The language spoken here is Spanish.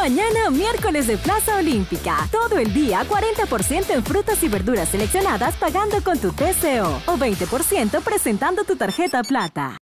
Mañana, miércoles de Plaza Olímpica. Todo el día, 40% en frutas y verduras seleccionadas pagando con tu TCO. O 20% presentando tu tarjeta Plata.